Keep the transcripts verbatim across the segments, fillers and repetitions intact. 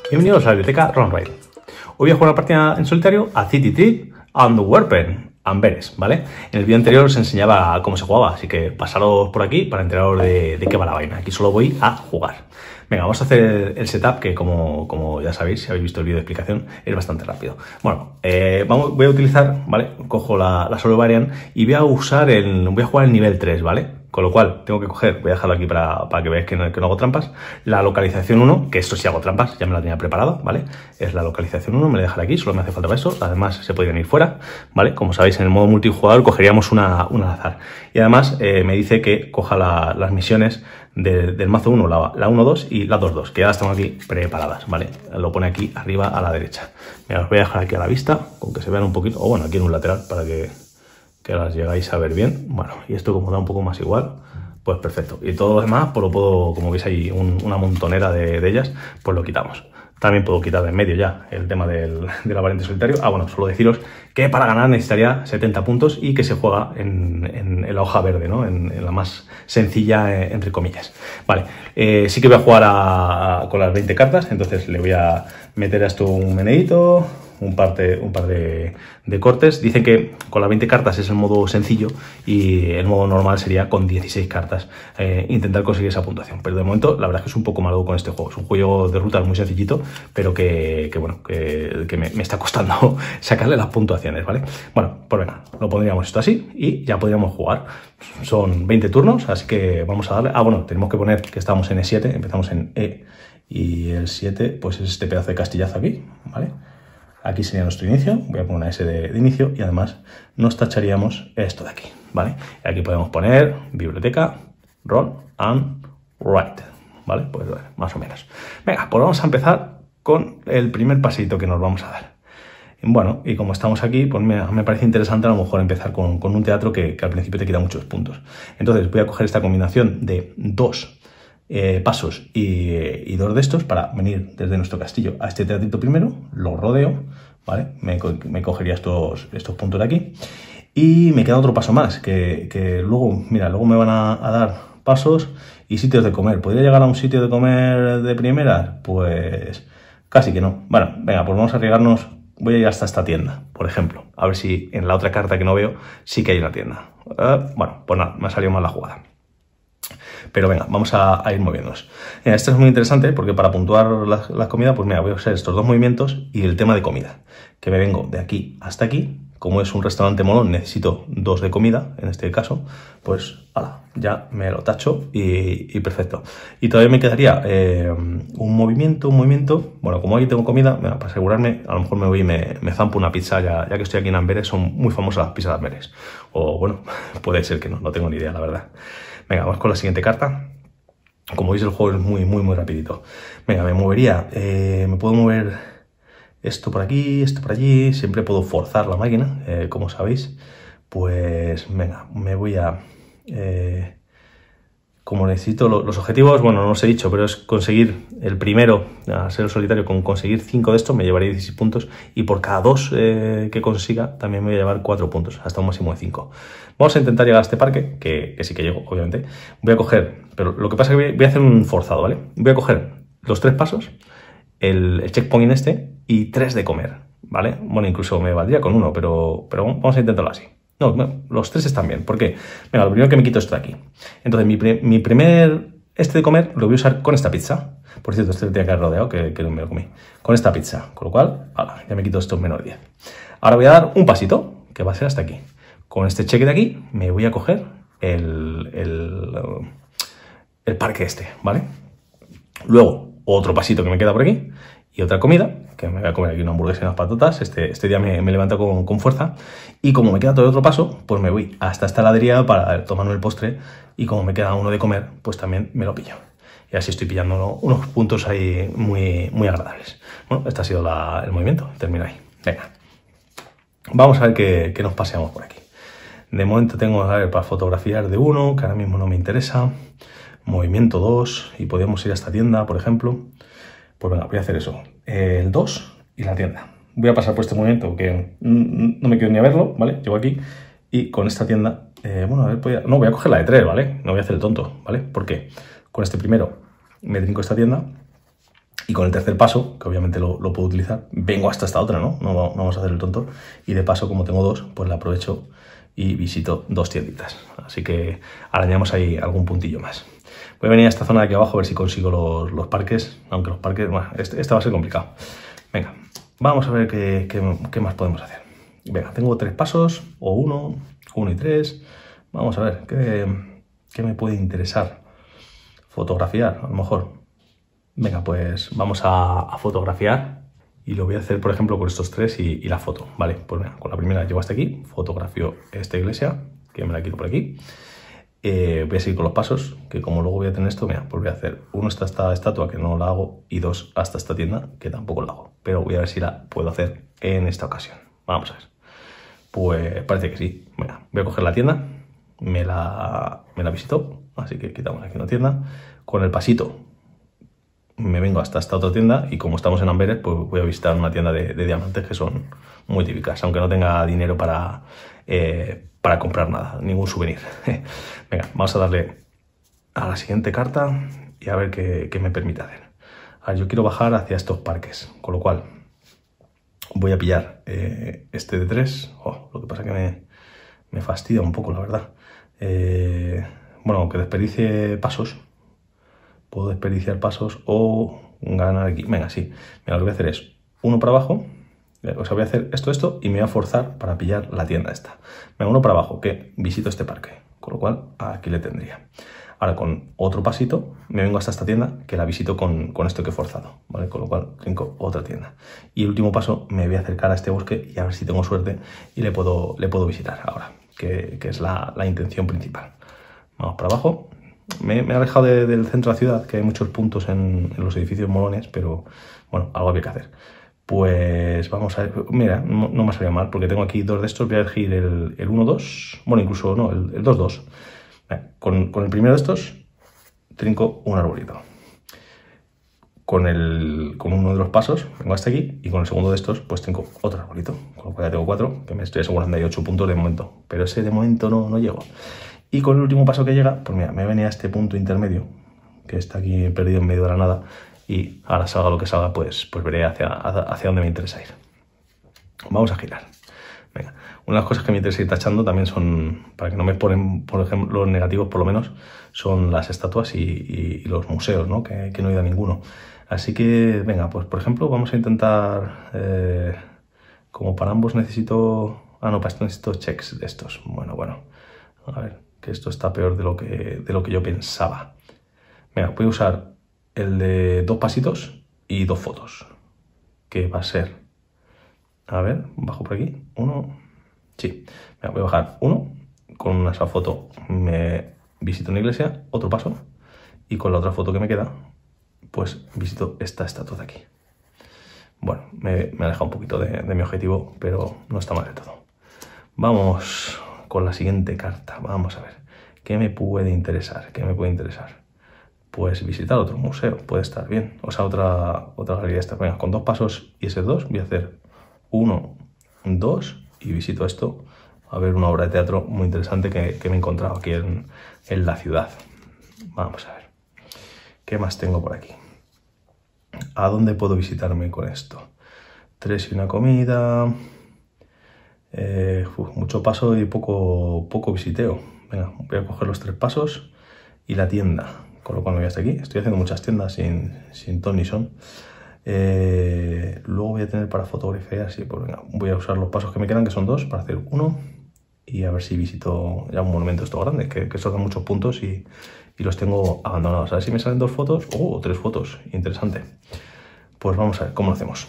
Bienvenidos a la biblioteca Ronrail. Hoy voy a jugar una partida en solitario a City Trip and Werpen, Amberes, ¿vale? En el vídeo anterior os enseñaba cómo se jugaba, así que pasaros por aquí para enteraros de, de qué va la vaina. Aquí solo voy a jugar. Venga, vamos a hacer el setup, que como, como ya sabéis, si habéis visto el vídeo de explicación, es bastante rápido. Bueno, eh, vamos, voy a utilizar, ¿vale? Cojo la, la Solo Variant y voy a usar el, voy a jugar el nivel tres, ¿vale? Con lo cual, tengo que coger, voy a dejarlo aquí para, para que veáis que no, que no hago trampas, la localización uno, que esto sí hago trampas, ya me la tenía preparada, ¿vale? Es la localización uno, me la voy a dejar aquí, solo me hace falta para eso, además se podrían ir fuera, ¿vale? Como sabéis, en el modo multijugador cogeríamos una, una al azar. Y además eh, me dice que coja la, las misiones de, del mazo uno, la, la uno dos y la dos dos, que ya las tengo aquí preparadas, ¿vale? Lo pone aquí arriba a la derecha. Mira, os voy a dejar aquí a la vista, con que se vean un poquito, o bueno, aquí en un lateral, para que... que las llegáis a ver bien. Bueno, y esto como da un poco más igual, pues perfecto. Y todo lo demás, pues lo puedo, como veis ahí, un, una montonera de, de ellas, pues lo quitamos. También puedo quitar de en medio ya el tema del, de la variante solitario. Ah, bueno, solo deciros que para ganar necesitaría setenta puntos y que se juega en, en, en la hoja verde, ¿no? En, en la más sencilla, eh, entre comillas. Vale, eh, sí que voy a jugar a, a, con las veinte cartas, entonces le voy a meter a esto un meneíto, un par de, un par de, de cortes. Dicen que con las veinte cartas es el modo sencillo y el modo normal sería con dieciséis cartas eh, intentar conseguir esa puntuación, pero de momento la verdad es que es un poco malo con este juego. Es un juego de rutas muy sencillito, pero que, que bueno, que, que me, me está costando sacarle las puntuaciones, ¿vale? Bueno, pues venga, lo pondríamos esto así y ya podríamos jugar. Son veinte turnos, así que vamos a darle. Ah, bueno, tenemos que poner que estamos en E siete, empezamos en E y el siete pues es este pedazo de castillazo aquí, ¿vale? Aquí sería nuestro inicio, voy a poner una S de, de inicio y además nos tacharíamos esto de aquí, ¿vale? Y aquí podemos poner biblioteca, roll and write, ¿vale? Pues bueno, más o menos. Venga, pues vamos a empezar con el primer pasito que nos vamos a dar. Bueno, y como estamos aquí, pues me, me parece interesante a lo mejor empezar con, con un teatro que, que al principio te quita muchos puntos. Entonces voy a coger esta combinación de dos Eh, pasos y, y dos de estos para venir desde nuestro castillo a este teatrito primero, lo rodeo, ¿vale? Me, me cogería estos, estos puntos de aquí y me queda otro paso más, que, que luego, mira, luego me van a, a dar pasos y sitios de comer. ¿Podría llegar a un sitio de comer de primeras? Pues casi que no. Bueno, venga, pues vamos a arriesgarnos. Voy a ir hasta esta tienda, por ejemplo, a ver si en la otra carta que no veo sí que hay una tienda. Uh, bueno, pues nada, me ha salido mal la jugada. Pero venga, vamos a, a ir moviéndonos. Mira, esto es muy interesante porque para puntuar la, la comida, pues mira, voy a usar estos dos movimientos y el tema de comida. Que me vengo de aquí hasta aquí. Como es un restaurante molón, necesito dos de comida, en este caso, pues ala, ya me lo tacho y, y perfecto. Y todavía me quedaría eh, un movimiento, un movimiento. Bueno, como aquí tengo comida, mira, para asegurarme, a lo mejor me voy y me, me zampo una pizza, ya, ya que estoy aquí en Amberes, son muy famosas las pizzas de Amberes. O bueno, puede ser que no, no tengo ni idea, la verdad. Venga, vamos con la siguiente carta. Como veis, el juego es muy, muy, muy rapidito. Venga, me movería, eh, me puedo mover esto por aquí, esto por allí. Siempre puedo forzar la máquina, eh, como sabéis. Pues venga, me voy a... Eh, como necesito lo, los objetivos, bueno, no os he dicho, pero es conseguir el primero, a ser solitario, con conseguir cinco de estos me llevaría dieciséis puntos y por cada dos eh, que consiga también me voy a llevar cuatro puntos, hasta un máximo de cinco. Vamos a intentar llegar a este parque, que, que sí que llego, obviamente. Voy a coger, pero lo que pasa es que voy, voy a hacer un forzado, ¿vale? Voy a coger los tres pasos, el, el checkpoint este y tres de comer, ¿vale? Bueno, incluso me valdría con uno, pero, pero vamos a intentarlo así. No, no, los tres están bien. ¿Por qué? Venga, lo primero que me quito esto de aquí. Entonces, mi, pre, mi primer este de comer lo voy a usar con esta pizza. Por cierto, este lo tenía que haber rodeado, que, que me lo comí. Con esta pizza. Con lo cual, ala, ya me quito estos menos diez. Ahora voy a dar un pasito, que va a ser hasta aquí. Con este cheque de aquí, me voy a coger el, el, el parque este, ¿vale? Luego, otro pasito que me queda por aquí. Y otra comida, que me voy a comer aquí una hamburguesa y unas patatas. Este, este día me, me levanto con, con fuerza. Y como me queda todo otro paso, pues me voy hasta esta heladería para tomarme el postre. Y como me queda uno de comer, pues también me lo pillo. Y así estoy pillando unos puntos ahí muy, muy agradables. Bueno, este ha sido la, el movimiento. Termino ahí. Venga. Vamos a ver qué, qué nos paseamos por aquí. De momento tengo, a ver, para fotografiar de uno, que ahora mismo no me interesa. Movimiento dos. Y podemos ir a esta tienda, por ejemplo. Pues venga, voy a hacer eso, el dos y la tienda. Voy a pasar por este movimiento que no me quiero ni a verlo, ¿vale? Llego aquí y con esta tienda, eh, bueno, a ver, voy a, no, voy a coger la de tres, ¿vale? No voy a hacer el tonto, ¿vale? ¿Por qué? Con este primero me trinco esta tienda Y con el tercer paso, que obviamente lo, lo puedo utilizar, vengo hasta esta otra, ¿no? ¿no? No vamos a hacer el tonto. Y de paso, como tengo dos, pues la aprovecho y visito dos tienditas. Así que arañamos ahí algún puntillo más. Voy a venir a esta zona de aquí abajo a ver si consigo los, los parques. Aunque los parques, bueno, este, este va a ser complicado. Venga, vamos a ver qué, qué, qué más podemos hacer. Venga, tengo tres pasos, o uno, uno y tres. Vamos a ver, ¿qué, qué me puede interesar? Fotografiar, a lo mejor. Venga, pues vamos a, a fotografiar y lo voy a hacer, por ejemplo, con estos tres y, y la foto. Vale, pues venga, con la primera llevo hasta aquí, fotografío esta iglesia, que me la quito por aquí. Eh, voy a seguir con los pasos, que como luego voy a tener esto, mira, pues voy a hacer uno hasta esta estatua, que no la hago, y dos hasta esta tienda, que tampoco la hago. Pero voy a ver si la puedo hacer en esta ocasión. Vamos a ver. Pues parece que sí. Venga, voy a coger la tienda, me la, me la visito, así que quitamos aquí una tienda. Con el pasito me vengo hasta esta otra tienda y como estamos en Amberes, pues voy a visitar una tienda de, de diamantes que son muy típicas, aunque no tenga dinero para, eh, para comprar nada, ningún souvenir. Venga, vamos a darle a la siguiente carta y a ver qué, qué me permite hacer. A ver, yo quiero bajar hacia estos parques, con lo cual voy a pillar eh, este de tres. Oh, lo que pasa que me, me fastidia un poco, la verdad. Eh, bueno, aunque desperdicie pasos, puedo desperdiciar pasos o ganar aquí. Venga, sí. Mira, lo que voy a hacer es uno para abajo. O sea, voy a hacer esto, esto y me voy a forzar para pillar la tienda esta. Venga, uno para abajo, que visito este parque. Con lo cual, aquí le tendría. Ahora, con otro pasito, me vengo hasta esta tienda, que la visito con, con esto que he forzado, ¿vale? Con lo cual, tengo otra tienda. Y el último paso, me voy a acercar a este bosque y a ver si tengo suerte y le puedo, le puedo visitar ahora, que, que es la, la intención principal. Vamos para abajo. Me, me he alejado de, del centro de la ciudad, que hay muchos puntos en, en los edificios molones, pero bueno, algo había que hacer. Pues vamos a ver, mira, no, no me salía mal, porque tengo aquí dos de estos, voy a elegir el, el uno dos, bueno, incluso no, el, el dos dos. Con, con el primero de estos, trinco un arbolito. Con, el, con uno de los pasos, vengo hasta aquí, y con el segundo de estos, pues trinco otro arbolito. Con lo cual ya tengo cuatro, que me estoy asegurando, hay ocho puntos de momento, pero ese de momento no, no llego. Y con el último paso que llega, pues mira, me venía a este punto intermedio, que está aquí perdido en medio de la nada, y ahora salga lo que salga, pues, pues veré hacia, hacia dónde me interesa ir. Vamos a girar. Venga, una de las cosas que me interesa ir tachando también son, para que no me ponen, por ejemplo, los negativos por lo menos, son las estatuas y, y, y los museos, ¿no? Que, que no he ido a ninguno. Así que, venga, pues por ejemplo, vamos a intentar, eh, como para ambos necesito, ah no, para esto necesito checks de estos. Bueno, bueno, a ver, que esto está peor de lo que, de lo que yo pensaba. Venga, voy a usar el de dos pasitos y dos fotos, que va a ser, a ver, bajo por aquí, uno, sí, venga, voy a bajar uno, con una sola foto me visito una iglesia, otro paso, y con la otra foto que me queda, pues visito esta estatua de aquí. Bueno, me, me ha alejado un poquito de, de mi objetivo, pero no está mal de todo. Vamos con la siguiente carta, vamos a ver, ¿qué me puede interesar? ¿Qué me puede interesar? Pues visitar otro museo, puede estar bien. O sea, otra, otra galería esta. Venga, con dos pasos y ese dos, voy a hacer uno, dos y visito esto. A ver una obra de teatro muy interesante que, que me he encontrado aquí en, en la ciudad. Vamos a ver. ¿Qué más tengo por aquí? ¿A dónde puedo visitarme con esto? Tres y una comida. Eh, uf, mucho paso y poco, poco visiteo. Venga, voy a coger los tres pasos y la tienda. Con lo cual me voy hasta aquí. Estoy haciendo muchas tiendas sin, sin ton ni son. Eh, luego voy a tener para fotografiar, sí, pues venga, voy a usar los pasos que me quedan, que son dos, para hacer uno. Y a ver si visito ya un monumento esto grande, que, que son muchos puntos y, y los tengo abandonados. A ver si me salen dos fotos. Oh, tres fotos. Interesante. Pues vamos a ver cómo lo hacemos.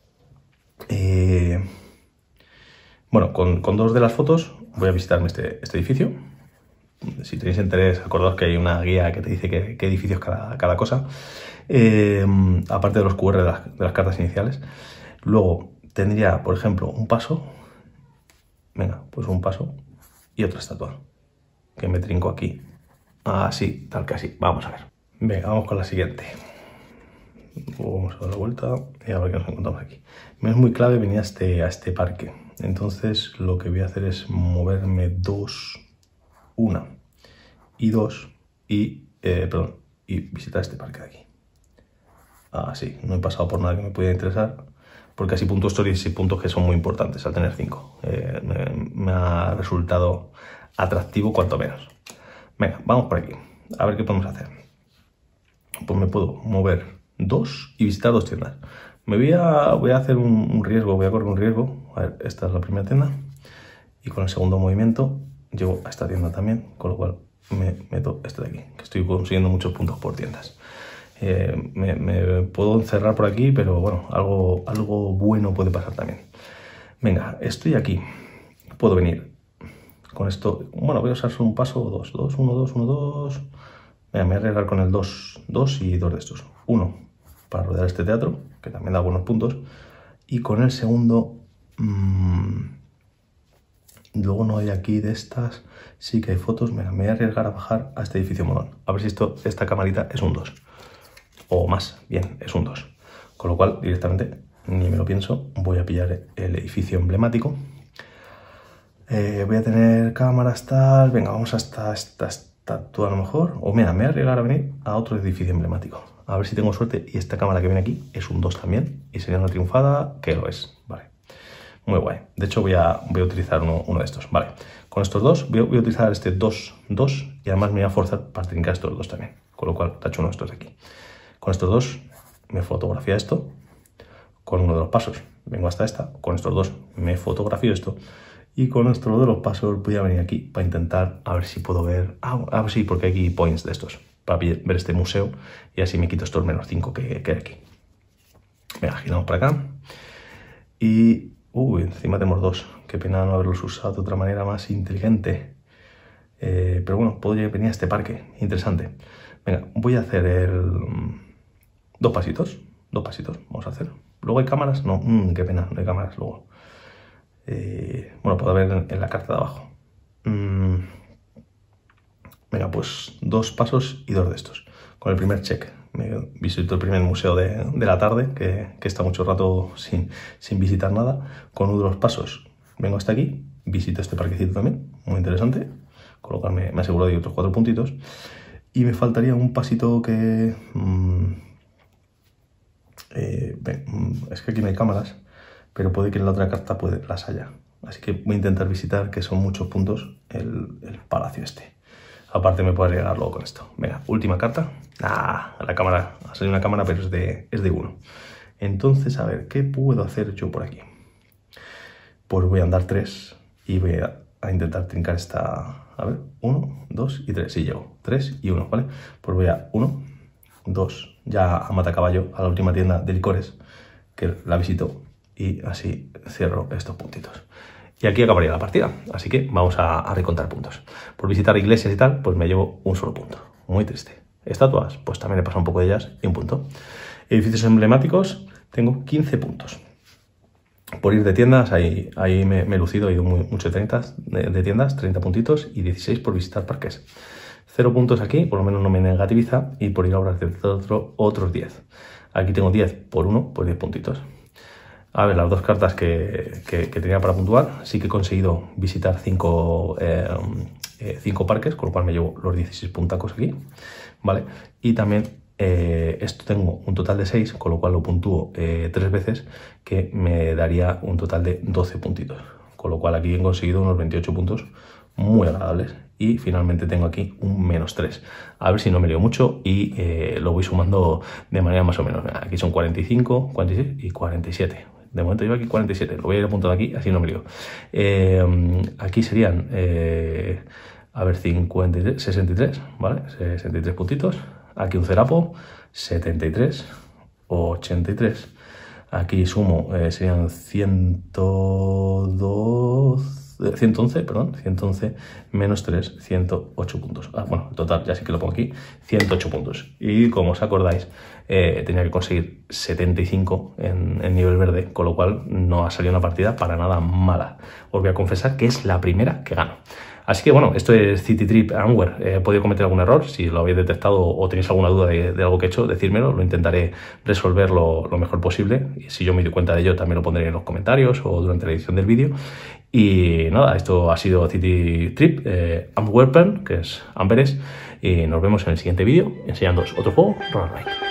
Eh, bueno, con, con dos de las fotos voy a visitarme este, este edificio. Si tenéis interés, acordaos que hay una guía que te dice qué, qué edificios cada, cada cosa. Eh, aparte de los cu erre de las, de las cartas iniciales. Luego tendría, por ejemplo, un paso. Venga, pues un paso y otra estatua. Que me trinco aquí. Así, tal que así. Vamos a ver. Venga, vamos con la siguiente. Vamos a dar la vuelta y a ver qué nos encontramos aquí. Me es muy clave venir a este, a este parque. Entonces lo que voy a hacer es moverme dos... una y dos y, eh, perdón, y visitar este parque de aquí. Ah, sí, no he pasado por nada que me pudiera interesar, porque así puntos stories y puntos que son muy importantes al tener cinco. Eh, me, me ha resultado atractivo cuanto menos. Venga, vamos por aquí. A ver qué podemos hacer. Pues me puedo mover dos y visitar dos tiendas. Me voy a, voy a hacer un, un riesgo, voy a correr un riesgo. A ver, esta es la primera tienda. Y con el segundo movimiento llego a esta tienda también, con lo cual me meto este de aquí, que estoy consiguiendo muchos puntos por tiendas. Eh, me, me puedo encerrar por aquí, pero bueno, algo, algo bueno puede pasar también. Venga, estoy aquí. Puedo venir con esto. Bueno, voy a usar solo un paso, dos, dos, uno, dos, uno, dos. Venga, me voy a arreglar con el dos, dos y dos de estos. Uno para rodear este teatro, que también da buenos puntos. Y con el segundo, mmm, luego no hay aquí de estas. Sí que hay fotos. Venga, me voy a arriesgar a bajar a este edificio modón. A ver si esto, esta camarita es un dos. O más, bien, es un dos. Con lo cual, directamente, ni me lo pienso, voy a pillar el edificio emblemático. Eh, voy a tener cámaras tal. Venga, vamos hasta esta estatua a lo mejor. O mira, me voy a arriesgar a venir a otro edificio emblemático. A ver si tengo suerte y esta cámara que viene aquí es un dos también. Y sería una triunfada que lo es. Vale. Muy guay. De hecho, voy a, voy a utilizar uno, uno de estos. Vale. Con estos dos, voy a, voy a utilizar este dos, dos. Y además me voy a forzar para trincar estos dos también. Con lo cual, tacho uno de estos de aquí. Con estos dos me fotografía esto. Con uno de los pasos vengo hasta esta. Con estos dos me fotografío esto. Y con estos de los pasos voy a venir aquí para intentar a ver si puedo ver... Ah, a ver si, porque hay aquí points de estos. Para ver este museo. Y así me quito estos menos cinco que, que hay aquí. Venga, giramos para acá. Y... Uy, encima tenemos dos. Qué pena no haberlos usado de otra manera más inteligente. Eh, pero bueno, puedo venir a este parque. Interesante. Venga, voy a hacer el... Dos pasitos. Dos pasitos. Vamos a hacer. ¿Luego hay cámaras? No, mmm, qué pena, no hay cámaras luego. Eh, bueno, puedo ver en, en la carta de abajo. Mm, venga, pues dos pasos y dos de estos. Con el primer check. Me visito el primer museo de, de la tarde, que, que está mucho rato sin, sin visitar nada. Con uno de los pasos vengo hasta aquí. Visito este parquecito también, muy interesante. Con lo cual me, me aseguro de otros cuatro puntitos. Y me faltaría un pasito que... Mmm, eh, ven, es que aquí no hay cámaras, pero puede que en la otra carta puede, las haya. Así que voy a intentar visitar, que son muchos puntos, el, el palacio este. Aparte me puedo llegar luego con esto. Venga, última carta. Ah, la cámara. Ha salido una cámara, pero es de, es de uno. Entonces, a ver, ¿qué puedo hacer yo por aquí? Pues voy a andar tres y voy a, a intentar trincar esta... A ver, uno, dos y tres. Sí, llego. Tres y uno, ¿vale? Pues voy a uno, dos, ya a Matacaballo, a la última tienda de licores, que la visito. Y así cierro estos puntitos. Y aquí acabaría la partida. Así que vamos a, a recontar puntos. Por visitar iglesias y tal, pues me llevo un solo punto. Muy triste. Estatuas, pues también he pasado un poco de ellas y un punto. Edificios emblemáticos, tengo quince puntos. Por ir de tiendas, ahí, ahí me, me he lucido, he ido muy, mucho de, treinta, de, de tiendas, treinta puntitos y dieciséis por visitar parques. Cero puntos aquí, por lo menos no me negativiza, y por ir a obras de teatro otros diez. Aquí tengo diez por uno, pues diez puntitos. A ver, las dos cartas que, que, que tenía para puntuar, sí que he conseguido visitar cinco eh, parques, con lo cual me llevo los dieciséis puntacos aquí, ¿vale? Y también eh, esto tengo un total de seis, con lo cual lo puntúo eh, tres veces, que me daría un total de doce puntitos. Con lo cual aquí he conseguido unos veintiocho puntos muy agradables. Y finalmente tengo aquí un menos tres. A ver si no me lío mucho y eh, lo voy sumando de manera más o menos. Aquí son cuarenta y cinco, cuarenta y seis y cuarenta y siete. De momento llevo aquí cuarenta y siete. Lo voy a ir apuntando aquí, así no me lío. Eh, aquí serían, eh, a ver, cincuenta y tres, sesenta y tres, ¿vale? sesenta y tres puntitos. Aquí un cerapo, setenta y tres, ochenta y tres. Aquí sumo, eh, serían ciento dos... ciento once, perdón, ciento once menos tres, ciento ocho puntos. Ah, bueno, el total, ya sí que lo pongo aquí, ciento ocho puntos. Y como os acordáis, eh, tenía que conseguir setenta y cinco en, en nivel verde, con lo cual no ha salido una partida para nada mala. Os voy a confesar que es la primera que gano. Así que bueno, esto es City Trip Anywhere. Eh, he podido cometer algún error. Si lo habéis detectado o tenéis alguna duda de, de algo que he hecho, decírmelo. Lo intentaré resolver lo, lo mejor posible. Y si yo me doy cuenta de ello, también lo pondré en los comentarios o durante la edición del vídeo. Y nada, esto ha sido City Trip eh, Antwerpen, que es Amberes. Y nos vemos en el siguiente vídeo enseñándoos otro juego, Roll and Ride.